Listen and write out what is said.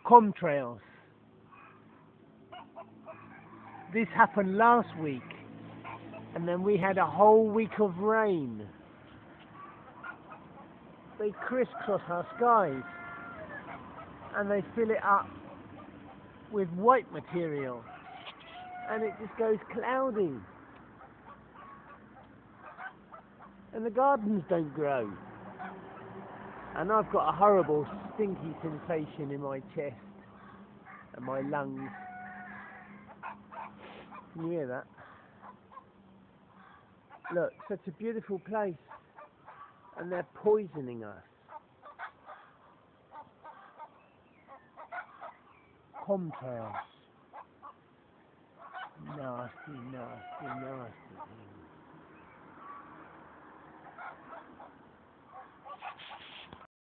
chemtrails. This happened last week, and then we had a whole week of rain. They crisscross our skies, and they fill it up with white material, and it just goes cloudy. And the gardens don't grow. And I've got a horrible stinky sensation in my chest and my lungs. Can you hear that? Look, such a beautiful place, and they're poisoning us. Chemtrails. Nasty, nasty, nasty.